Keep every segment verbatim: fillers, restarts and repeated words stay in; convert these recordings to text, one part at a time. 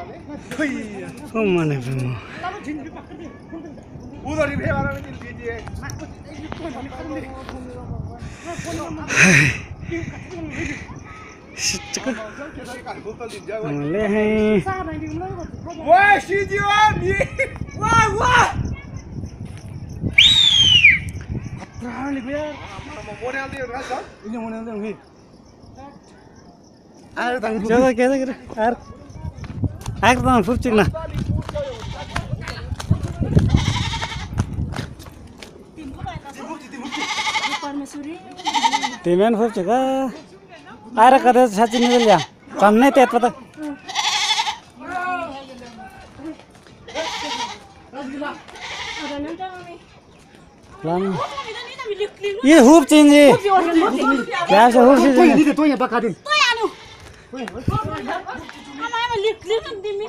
ओ माने पे म उधर ही भेवारा में दिल कीजिए शिटको ले हैं वाह सीजियो ये वाह वाह रानी पे यार मोने आते हैं राजा इन्हें मोने आते होंगे आरे तंग चलो कैसे करे यार आकर तो फुट चिकना तीन फुट चिका आरे कदे सचिन निकल जा कम नहीं तेज पता ये हुप चेंज है क्या से हुप चेंज है तो ये पका दे तो यानु हमारे लिख लिख दिमी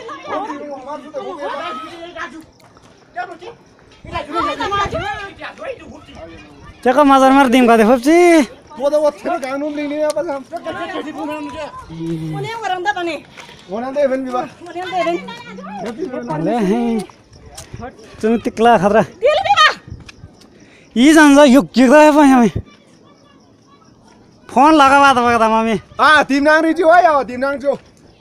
चका मजार मार दिम का दे हुप ची वो तो वो तेरे कानून नहीं है बस हम मोने वरंदा बने मोने दे बन बिबा मोने दे बन ले हैं तुम तिकला खतरा दिल बिबा ये जानजा युग जिगदा है भाई हमें फोन लगा बात बता मामी हां टीम नांग री जो आया टीम नांग जो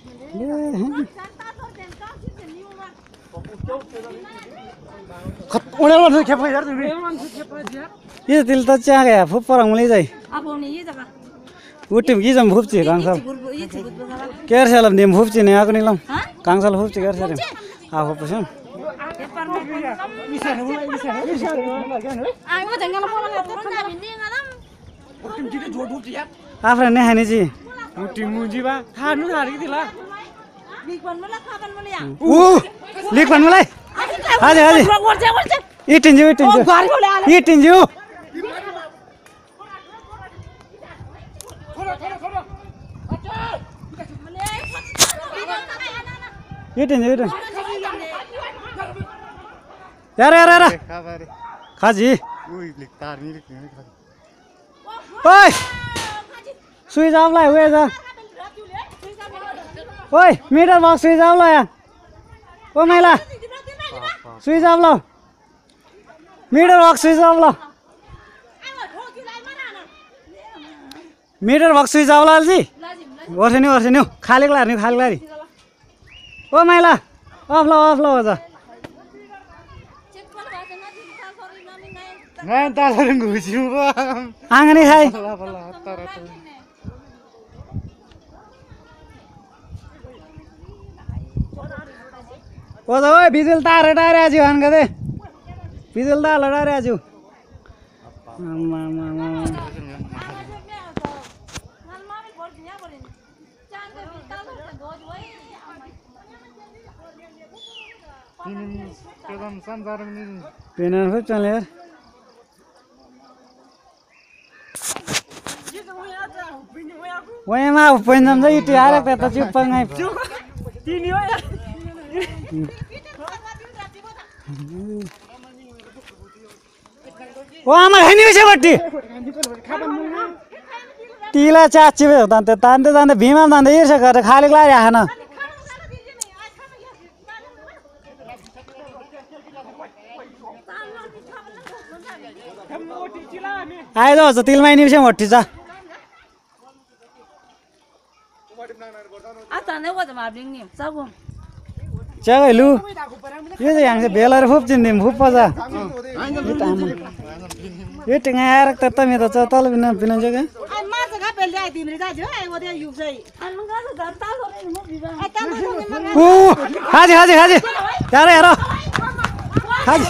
खत उन्हें मत खेप यार तुम ये दिल तो चाह गया फुप पर अंगली जाए अब हमने ये जगह वो टीम की जम फुप ची कांगसाल केर साल निम फुप ची ने आको निलम कांगसाल फुप ची केर साल आ फुप छम आइबो जंगल फोन गर्नु न भिन्ने गरम टीम की जोड फुप ची यार आफ्रा ने हानि जी वो टीम मुजी बा खानु थारी दिला लिख बन्न मला खाबन मला या ओ लिख बन मलाई हाजे हाजे वर्छ वर्छ इटिन जो इटिन जो इटिन जो इटिन जो इटिन यार यार यार खाजी ओए लिखतार नहीं लिखने ओए स्विच ऑफ ला हुए जा ओए मीटर बॉक्स स्विच ऑफ ला यार ओ मैला स्विच ऑफ ला मीटर बॉक्स स्विच ऑफ ला मीटर बॉक्स स्विच ऑफ ला जी वर्ष नहीं वर्ष नहीं खाली क्लार नहीं खाली क्लारी ओ मैला ऑफ ला ऑफ ला हो जा मैं ताला रंग घुसी बा आंगनी खाई भला भला तारा तो ओ तो ओए बिजुल तार हटा रहा छु हन गदे बिजुल तार हटा रहा छु मामा मामा कदम संसार में पेनर हो चल यार वही मा उपन जम जाई ती आरे त चुप पंगाई तिनी हो यार ओ आमा हैनी बिसे बट्टी टीला चाची बे तान्ते तान्ते तान्ते भीमा तान्ते इर्ष गरे खाली लारि आएन आए जाओ तो तिल माइनी बिसे मोटी जा आता ने वो जमा बिंग नि सबो चगै लु यो चाहिँ यहाँ बेलर फुप चिन्दिम फुप पजा यो टिंगा आएर त त मेरो त तल बिना बिना जग्गा ai ma जगह पे ले तिमी जा जो ai वो दे यु चाहिँ अनि गा त घरता गरे म बिबा आता म म ओ हाजी हाजी हाजी यार यार हाजी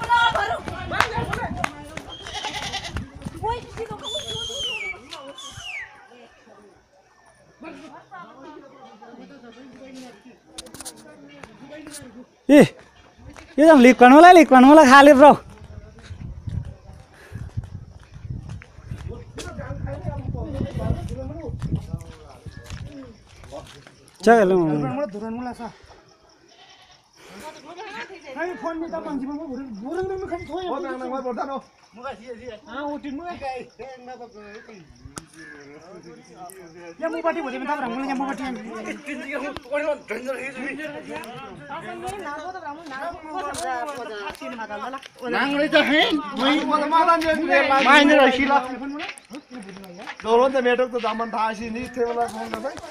ए ये जम लिक गर्नु मलाई लिक गर्नु मलाई खाली ब्रो चल ल मलाई धुरन मलाई छ हामी फोन में त मान्छे म भुरन भुरन म खाली थोय हो नाना म पर्दा न म गासी जी हां उठिन म गाई न त या मुबाटी भोदे में ताप रंगुल या मुबाटी नांगले तो है वही मायने रही ला दोनों तो मेटक तो दामन था ऐसी नहीं थे वाला कौन था भाई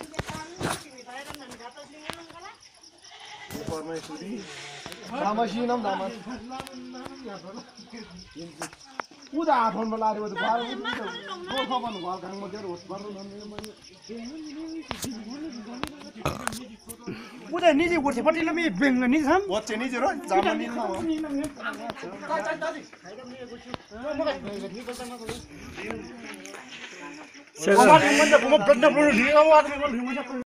ऊपर में सूरी दामशी नाम दामन उदा फोन वाला रे वो तो बाहर वो वो खबर नो गांग में के रोज बार उदा निजे गोर्से पट्टिला मी बेंग नि छम वो चेनी जरो जामनी ना हो चलो वो मतलब वो प्रश्न पूछ लिया वो आदमी को